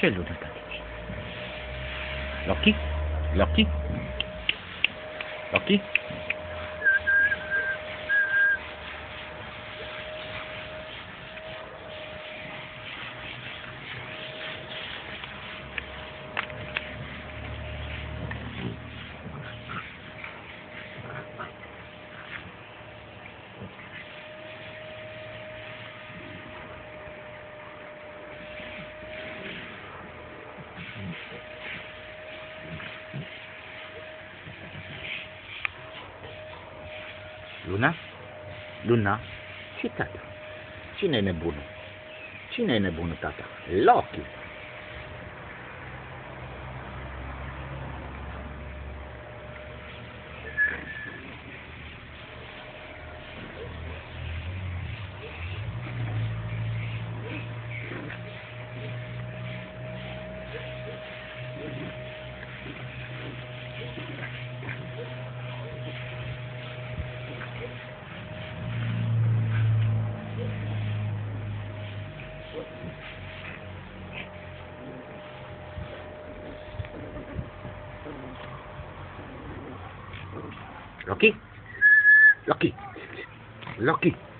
Ce lună, tati? Loki? Loki? Loki? Luna? Luna? Ce tata? Cine e nebunul? Cine e nebunul, tata? Loki! Loki? Loki? Loki?